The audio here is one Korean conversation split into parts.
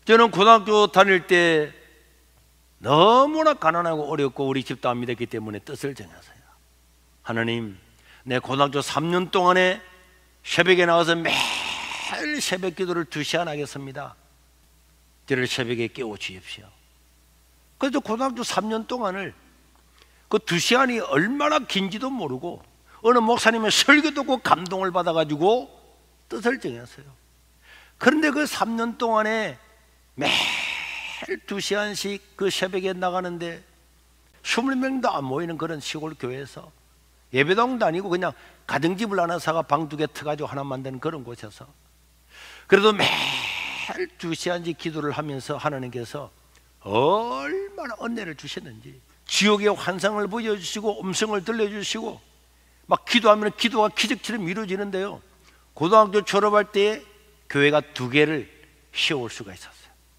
저는 고등학교 다닐 때 너무나 가난하고 어렵고 우리 집도 안 믿었기 때문에 뜻을 정했어요. 하나님, 내 고등학교 3년 동안에 새벽에 나와서 매일 새벽 기도를 2시간 하겠습니다. 저를 새벽에 깨워주십시오. 그래서 고등학교 3년 동안을 그 2시간이 얼마나 긴지도 모르고 어느 목사님의 설교 듣고 감동을 받아가지고 뜻을 정했어요. 그런데 그 3년 동안에 매일 2시간씩 그 새벽에 나가는데 20명도 안 모이는 그런 시골 교회에서 예배당도 아니고 그냥 가정집을 하나 사가 방 2개 터가지고 하나 만드는 그런 곳에서 그래도 매일 2시간씩 기도를 하면서 하나님께서 얼마나 은혜를 주셨는지 지옥의 환상을 보여주시고 음성을 들려주시고 막 기도하면 기도가 기적처럼 이루어지는데요. 고등학교 졸업할 때에 교회가 2개를 세울 수가 있었어요.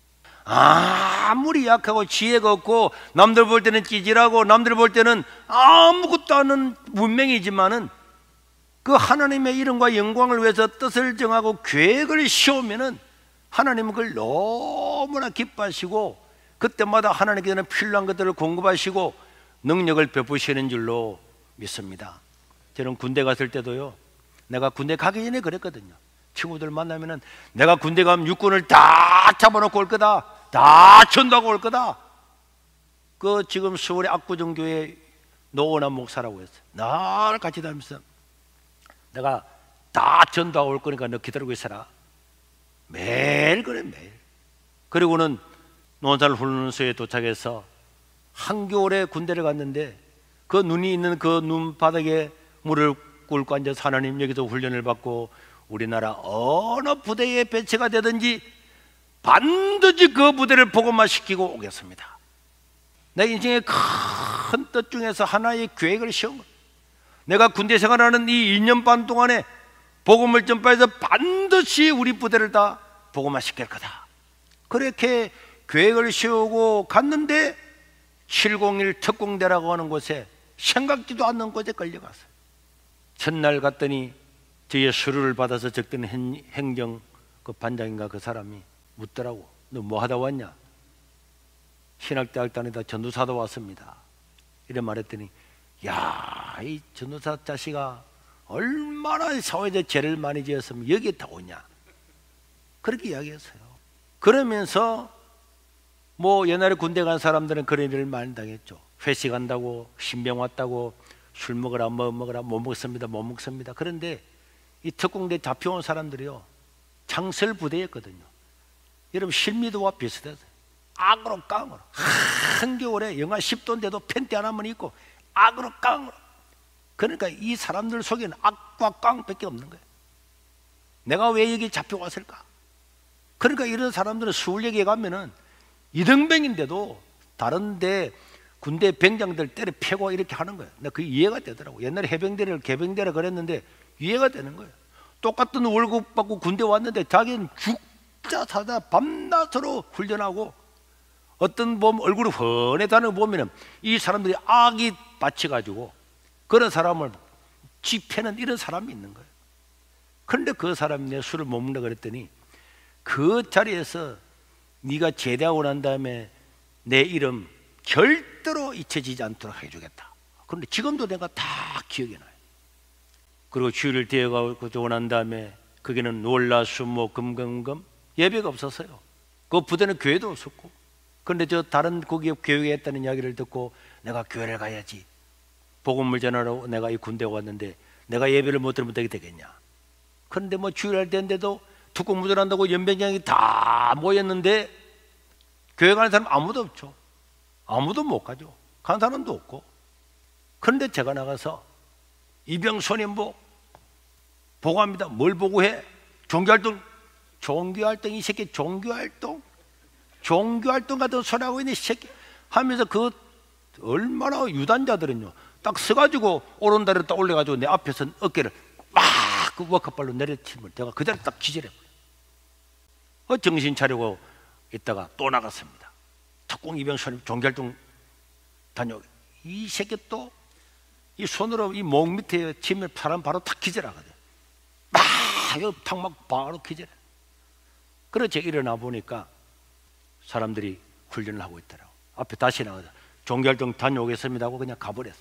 아무리 약하고 지혜가 없고 남들 볼 때는 찌질하고 남들 볼 때는 아무것도 않은 문명이지만은 그 하나님의 이름과 영광을 위해서 뜻을 정하고 계획을 세우면은 하나님은 그걸 너무나 기뻐하시고 그때마다 하나님께서는 필요한 것들을 공급하시고 능력을 베푸시는 줄로 믿습니다. 저는 군대 갔을 때도요, 내가 군대 가기 전에 그랬거든요. 친구들 만나면은 내가 군대 가면 육군을 다 잡아놓고 올 거다, 다 전도하고 올 거다. 그 지금 서울의 압구정교회 노원한 목사라고 했어요. 날 같이 다니면서 내가 다 전도하고 올 거니까 너 기다리고 있어라. 매일 그래, 매일. 그리고는 논산 훈련소에 도착해서 한겨울에 군대를 갔는데 그 눈이 있는 그 눈바닥에 물을 꿇고 앉아서 하나님 여기서 훈련을 받고 우리나라 어느 부대에 배치가 되든지 반드시 그 부대를 복음화 시키고 오겠습니다. 내 인생의 큰 뜻 중에서 하나의 계획을 세운 거예요. 내가 군대 생활하는 이 2년 반 동안에 복음을 전파해서 반드시 우리 부대를 다 복음화 시킬 거다. 그렇게 계획을 세우고 갔는데 701 특공대라고 하는 곳에 생각지도 않는 곳에 끌려갔어요. 첫날 갔더니 저의 서류를 받아서 적던 행정 그 반장인가 그 사람이 묻더라고. 너 뭐 하다 왔냐? 신학대학 다니다 전도사도 왔습니다. 이래 말했더니 야, 이 전도사 자식아 얼마나 사회적 죄를 많이 지었으면 여기에 다 오냐? 그렇게 이야기했어요. 그러면서 뭐 옛날에 군대 간 사람들은 그런 일을 많이 당했죠. 회식 한다고 신병 왔다고 술 먹으라 뭐 먹으라 못 먹습니다 못 먹습니다. 그런데 이 특공대 잡혀온 사람들이요 장설 부대였거든요. 여러분 실미도와 비슷했어요. 악으로 깡으로 한겨울에 영하 10도인데도 팬티 하나만 입고 악으로 깡으로. 그러니까 이 사람들 속에는 악과 깡밖에 없는 거예요. 내가 왜 여기 잡혀왔을까? 그러니까 이런 사람들은 서울역에 가면은 이등병인데도 다른데 군대 병장들 때려 패고 이렇게 하는 거예요. 나 그게 이해가 되더라고. 옛날에 해병대를 개병대라 그랬는데 이해가 되는 거예요. 똑같은 월급 받고 군대 왔는데 자기는 죽자 사자 밤낮으로 훈련하고 어떤 보면 얼굴이 훤해다는 거 보면은 이 사람들이 악이 받쳐가지고 그런 사람을 집해는 이런 사람이 있는 거예요. 그런데 그 사람이 내 술을 못 먹는다 그랬더니 그 자리에서 네가 제대하고 난 다음에 내 이름 절대로 잊혀지지 않도록 해주겠다. 그런데 지금도 내가 다 기억이 나요. 그리고 주일을 되어가고 난 다음에 거기는 월화수목 금금금 예배가 없었어요. 그 부대는 교회도 없었고. 그런데 저 다른 거기에 교회에 했다는 이야기를 듣고 내가 교회를 가야지. 복음을 전하러 내가 이 군대에 왔는데 내가 예배를 못 들으면 어떻게 되겠냐. 그런데 뭐 주일할 때인데도 특공무전한다고 연병장이 다 모였는데 교회 가는 사람 아무도 없죠. 아무도 못 가죠. 간 사람도 없고. 그런데 제가 나가서 이병선임보 보고합니다. 뭘 보고해? 종교활동. 종교활동 이 새끼 종교활동 같은 소리 하고 있는 이 새끼 하면서 그 얼마나 유단자들은요 딱 서가지고 오른다리를 딱 올려가지고 내 앞에서 어깨를 막 그 워커발로 내려치면 제가 그대로 딱 기절해버려요. 정신 차리고 있다가 또 나갔습니다. 특공 이병선임 종교활동 다녀. 이 새끼 또 이 손으로 이 목 밑에 치면 사람 바로 탁 기절하거든. 막 탁 막 바로 기절해. 그래서 제가 일어나 보니까 사람들이 훈련을 하고 있더라고. 앞에 다시 나가서 종교활동 다녀오겠습니다 하고 그냥 가버렸어.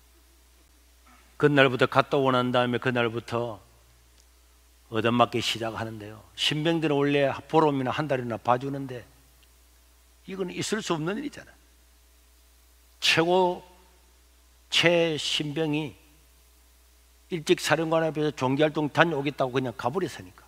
그날부터 갔다 오고 난 다음에 그날부터 얻어맞기 시작하는데요. 신병들은 원래 보름이나 한 달이나 봐주는데 이건 있을 수 없는 일이잖아요. 최신병이 일찍 사령관 앞에서 종교활동 다녀오겠다고 그냥 가버렸으니까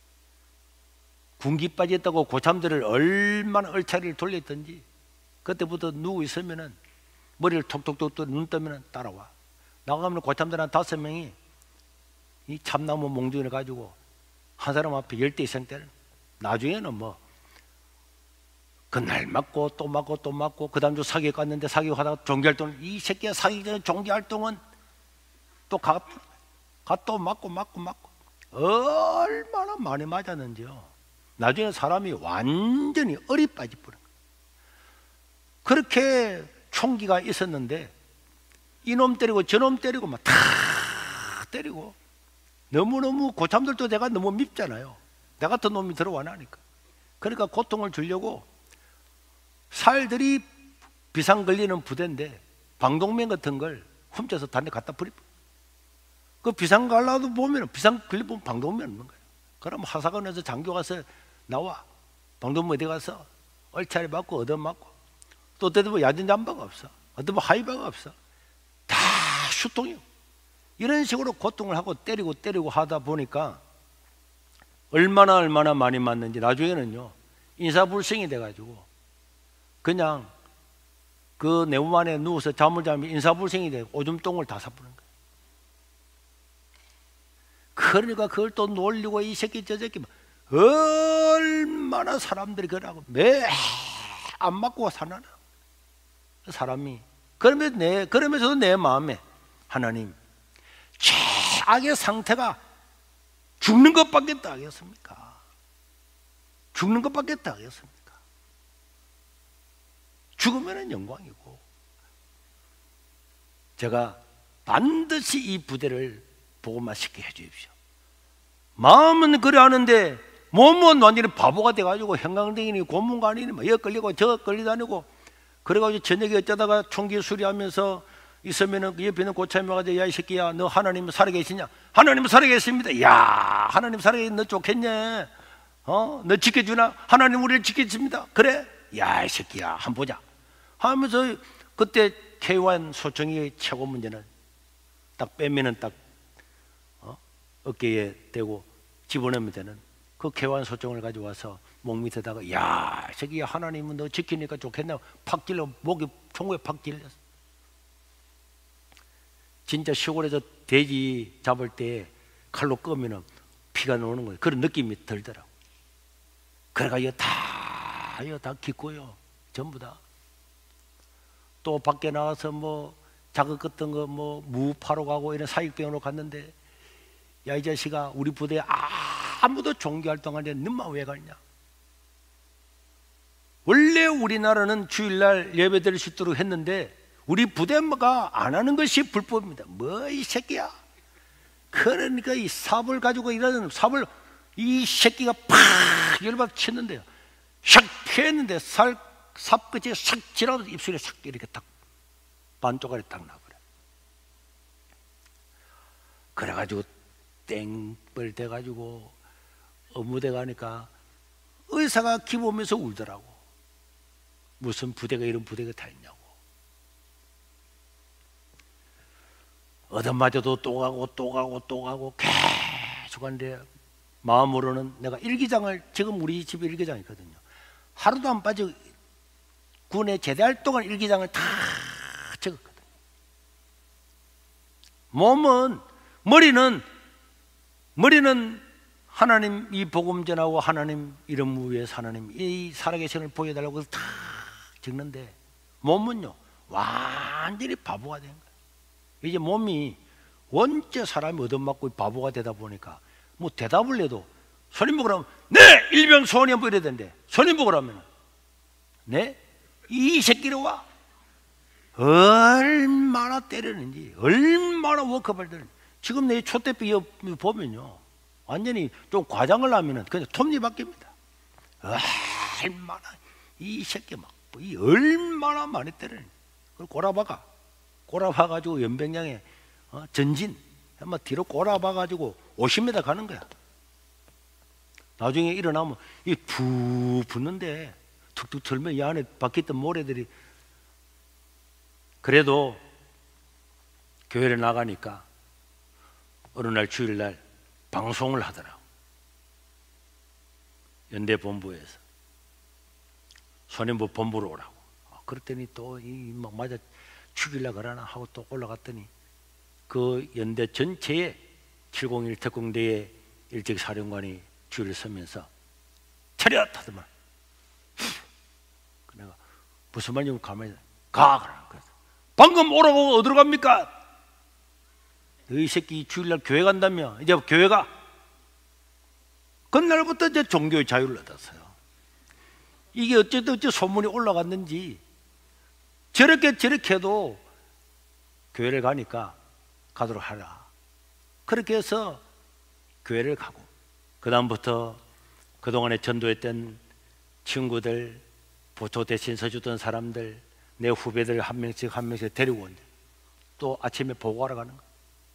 군기 빠졌다고 고참들을 얼마나 얼차리를 돌렸던지 그때부터 누구 있으면은 머리를 톡톡톡 눈 뜨면 따라와. 나가면 고참들 한 5명이 이 참나무 몽둥이를 가지고 한 사람 앞에 10대 이상 때는 나중에는 뭐 그날 맞고 또 맞고 또 맞고 그 다음 주 사기에 갔는데 사기하다가 종교활동을 이 새끼가 사기 전에 종교활동은 또 가 또 맞고 얼마나 많이 맞았는지요. 나중에 사람이 완전히 얼이 빠지버린 거예요. 그렇게 총기가 있었는데 이놈 때리고 저놈 때리고 막 다 때리고 너무너무 고참들도 내가 너무 밉잖아요. 내 같은 놈이 들어와 나니까. 그러니까 고통을 주려고 살들이 비상 걸리는 부대인데 방독면 같은 걸 훔쳐서 다른 데 갖다 버리고 그 비상 갈라도 보면 비상 걸리면 방독면 없는 거예요. 그럼 하사관에서 장교 가서 나와 방독면 어디 가서 얼차리 맞고 얻어맞고 또 어떤 뭐 야전 잠바가 없어. 어떤 뭐 하이바가 없어. 다 수통이요. 이런 식으로 고통을 하고 때리고 하다 보니까 얼마나 많이 맞는지 나중에는요 인사불성이 돼가지고 그냥 그 네모 안에 누워서 잠을 자면 인사불성이 되고 오줌똥을 다 사부는 거예요. 그러니까 그걸 또 놀리고 이 새끼 저 새끼 얼마나 사람들이 그러고 매 안 맞고 사나 사람이 그러면서도 내 마음에 하나님 최악의 상태가 죽는 것밖에 하겠습니까? 죽는 것밖에 하겠습니까? 죽으면 영광이고 제가 반드시 이 부대를 복음화시켜 해주십시오. 마음은 그래 하는데 몸은 완전히 바보가 돼가지고 형광등이니 고문관이니 막 여기 걸리고 저 걸리다니고 그래가지고 저녁에 어쩌다가 총기 수리하면서 있으면은 그 옆에 있는 고참이 와가지고 야 이 새끼야 너 하나님 살아계시냐? 하나님 살아계십니다. 야 하나님 살아계시 너 좋겠네. 너 지켜주나? 하나님 우리를 지켜줍니다. 그래? 야 이 새끼야 한번 보자 하면서 그때 K1 소총의 최고 문제는 딱 빼면은 딱 어깨에 대고 집어넣으면 되는 그 K1 소총을 가지고 와서 목 밑에다가 야 이 새끼야 하나님은 너 지키니까 좋겠네 팍 찔러 목이 총구에 팍 찔렸어. 진짜 시골에서 돼지 잡을 때 칼로 끄면은 피가 나오는 거예요. 그런 느낌이 들더라고. 그래가 이거 다 깊고요. 전부 다. 또 밖에 나와서 뭐 자극 같은 거 뭐 무파로 가고 이런 사익병으로 갔는데 야 이 자식아 우리 부대에 아무도 종교활동하는데 너만 왜 갔냐? 원래 우리나라는 주일날 예배 드릴 수 있도록 했는데 우리 부대가 안 하는 것이 불법입니다. 뭐 이 새끼야. 그러니까 이 삽을 가지고 이러는 삽을 이 새끼가 팍 열받아 쳤는데요. 샥 피했는데 삽 끝에 싹 지나서 입술에 싹 이렇게 딱 반쪽알이 딱 나버려. 그래가지고 땡벌 돼가지고 업무대 가니까 의사가 기보면서 울더라고. 무슨 부대가 이런 부대가 다 있냐고. 얻어맞아도 또 가고 계속 하는데 마음으로는 내가 일기장을 지금 우리 집에 일기장이 있거든요. 하루도 안 빠져 군에 제대할 동안 일기장을 다 적었거든요. 몸은 머리는 하나님 이 복음 전하고 하나님 이름 위해서 하나님 이 살아계신을 보여달라고 다 적는데 몸은요 완전히 바보가 된 거예요. 이제 몸이 원체 사람이 얻어맞고 바보가 되다 보니까 뭐 대답을 해도 손님 먹으라면 네 일병 소원이 뭐 이래야 되는데 손님 먹으라면 네 이 새끼로 와 얼마나 때리는지 얼마나 워크업을 때리는지 지금 내 촛대비 보면요 완전히 좀 과장을 하면은 그냥 톱니 바뀝니다. 얼마나 이 새끼 막 이 얼마나 많이 때리는. 그걸 꼬라박아가지고 연병장에 전진 한번 뒤로 꼬라박아가지고 50m 가는 거야. 나중에 일어나면 이 부 붙는데 툭툭 털면 이 안에 박혀 있던 모래들이. 그래도 교회를 나가니까 어느 날 주일날 방송을 하더라고. 연대 본부에서 소년부 본부로 오라고. 그랬더니 또 이 막 맞아 죽이려고 그러나 하고 또 올라갔더니 그 연대 전체에 701 특공대의 일찍 사령관이 줄을 서면서 차렷 하더만. 내가 무슨 말인지 가만히 가. 그래서 방금 오라고 어디로 갑니까? 이 새끼 주일날 교회 간다며. 이제 교회 가. 그날부터 이제 종교의 자유를 얻었어요. 이게 어쨌든 어째 소문이 올라갔는지 저렇게 해도 교회를 가니까 가도록 하라. 그렇게 해서 교회를 가고, 그 다음부터 그동안에 전도했던 친구들, 보초 대신 서주던 사람들, 내 후배들 한 명씩 데리고 온대. 또 아침에 보고하러 가는 거야.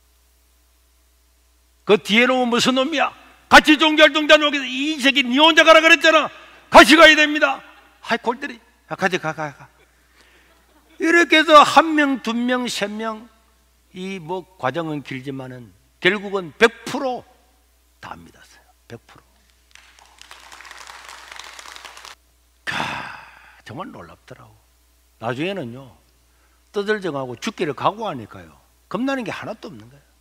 그 뒤에 놈은 무슨 놈이야? 같이 종교활동자 놈이 이 새끼 니 혼자 가라 그랬잖아. 같이 가야 됩니다. 하이 골때리. 같이 가. 이렇게 해서 한 명, 두 명, 세 명, 이 뭐 과정은 길지만은 결국은 100% 다 믿었어요. 100%. 정말 놀랍더라고. 나중에는요, 떠들정하고 죽기를 각오하니까요, 겁나는 게 하나도 없는 거예요.